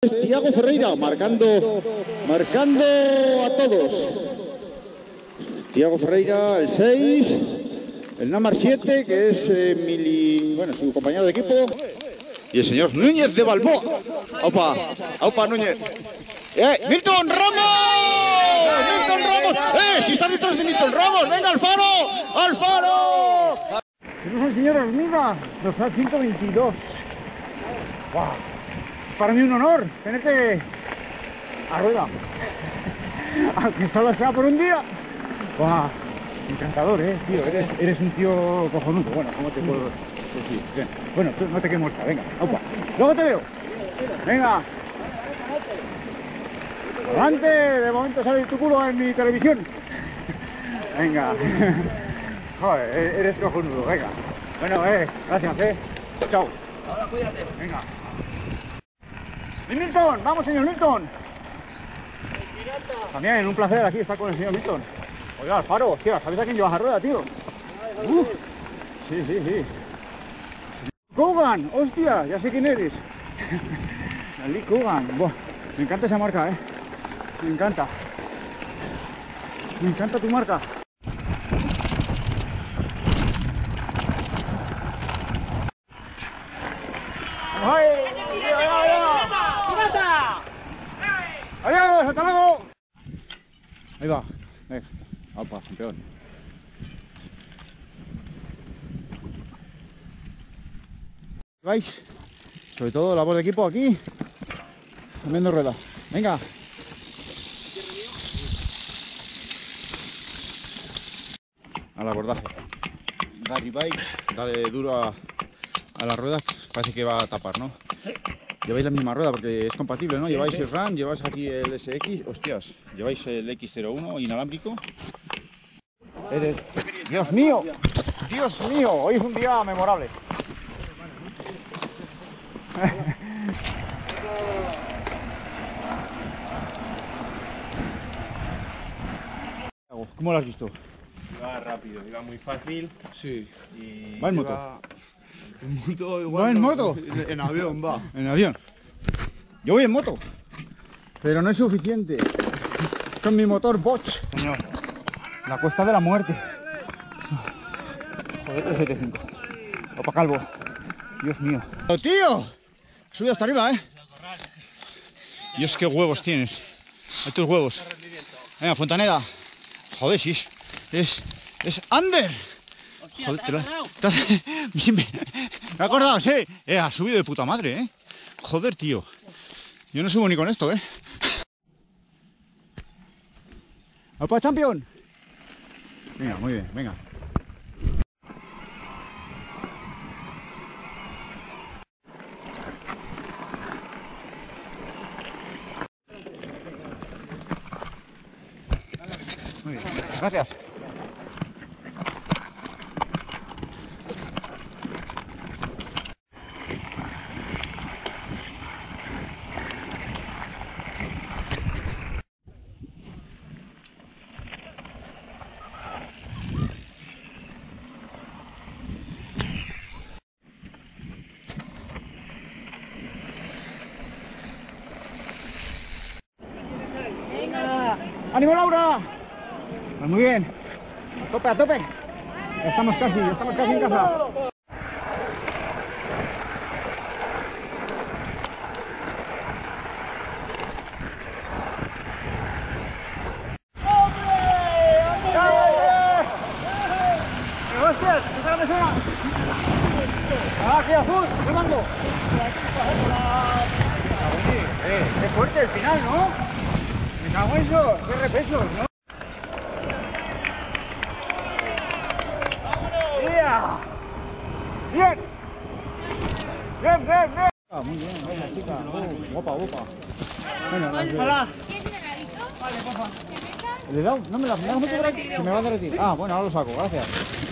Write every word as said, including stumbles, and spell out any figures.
Thiago Ferreira marcando, marcando a todos. Thiago Ferreira, el seis, el número siete, que es eh, Mili, bueno, su compañero de equipo. Y el señor Núñez de Balboa. ¡Opa! ¡Opa, Núñez! ¡Eh! ¡Milton Ramos! ¡Milton Ramos! ¡Eh! ¡Si está detrás de Milton Ramos! ¡Venga, Alfaro! ¡Alfaro! Tenemos al señor Hormiga, dorsal ciento veintidós. ¡Wow! Para mí un honor tenerte a rueda, aunque solo sea por un día. ¡Guau! Encantador, eh, tío, eres, eres un tío cojonudo. Bueno, ¿cómo te puedo decir? Bien. Bueno, tú no te quedes muerta, venga, opa. Luego te veo. Venga. Adelante, de momento sale tu culo en mi televisión. Venga. Joder, eres cojonudo, venga. Bueno, eh, gracias, eh. Chao. Ahora cuídate. Venga. Milton, vamos señor Milton. También un placer aquí estar con el señor Milton. Oiga, Alfaro, hostia, ¿sabes a quién llevas a rueda, tío? Uh, sí, sí, sí. Kogan, hostia, ya sé quién eres. Lee Kogan. Buah, me encanta esa marca, eh. Me encanta. Me encanta tu marca. ¡Ay! ¡Adiós! ¡Hasta luego! Ahí va. Venga. Opa, campeón. ¿Vais? Sobre todo labor de equipo aquí. Cambiando rueda. Venga. Al abordaje. Gary Bikes. Dale duro a, a las ruedas. Parece que va a tapar, ¿no? Sí. Lleváis la misma rueda porque es compatible, ¿no? Sí, lleváis sí. El RAM, lleváis aquí el S X, hostias, lleváis el X cero uno inalámbrico. Eres... Dios mío, Dios mío, hoy es un día memorable. ¿Cómo lo has visto? Iba rápido, iba muy fácil. Sí. Y ¿va en iba... moto? En moto igual. ¿Va en no, moto? En, en avión va. En avión. Yo voy en moto, pero no es suficiente. Con mi motor Bosch. Señor, la cuesta de la muerte. Joder, trescientos setenta y cinco. Opa, calvo. Dios mío. ¡Oh, tío! Sube hasta arriba, ¿eh? Dios, qué huevos tienes. Hay tus huevos. Venga, Fontaneda. Joder, sí. Es... Es under. Hostia, joder, ¿te has acordado? ¿te has... Sí, me... me he acordado, sí. Eh, ha subido de puta madre, ¿eh? Joder, tío. Yo no subo ni con esto, ¿eh? ¡Opa, champion! Venga, muy bien, venga. Muy bien, gracias. ¡Ánimo, Laura! Pues muy bien. A tope, a tope. Ya estamos casi, ya estamos casi en casa. ¡Hostias! ¿Qué tal me suena? ¡Ah, qué azul! ¡Qué mango! Eh, qué fuerte el final, ¿no? Me cago en eso, qué repesos, ¿no? ¡Yeah! ¡Bien! ¡Bien, bien, bien! Ah, muy bien, venga, chica. Oh, guapa, guapa. Venga, hola. ¿Quieres regalito? Vale, papá. ¿Le he dado? No me la, me la meto por aquí. Se me va a derretir. Ah, bueno, ahora lo saco, gracias.